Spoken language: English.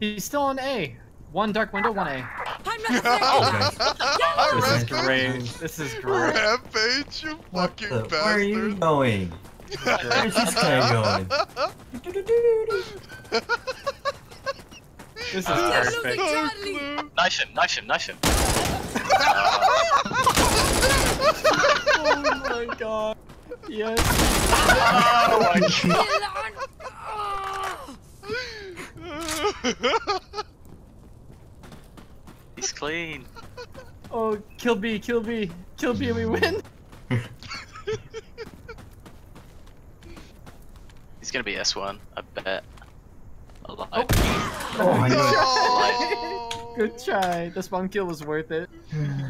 He's still on A. One dark window, one A. This is great. This is great. Rampage, you fucking bastard. Where are you going? Where's this guy going? This is perfect. Knife him, knife him, knife him. Oh my god. Yes. Oh my god. He's clean. Oh, kill B, kill B. Kill B and we win. He's gonna be S1, I bet. Alive. Oh my god. No! Good try. The spawn kill was worth it.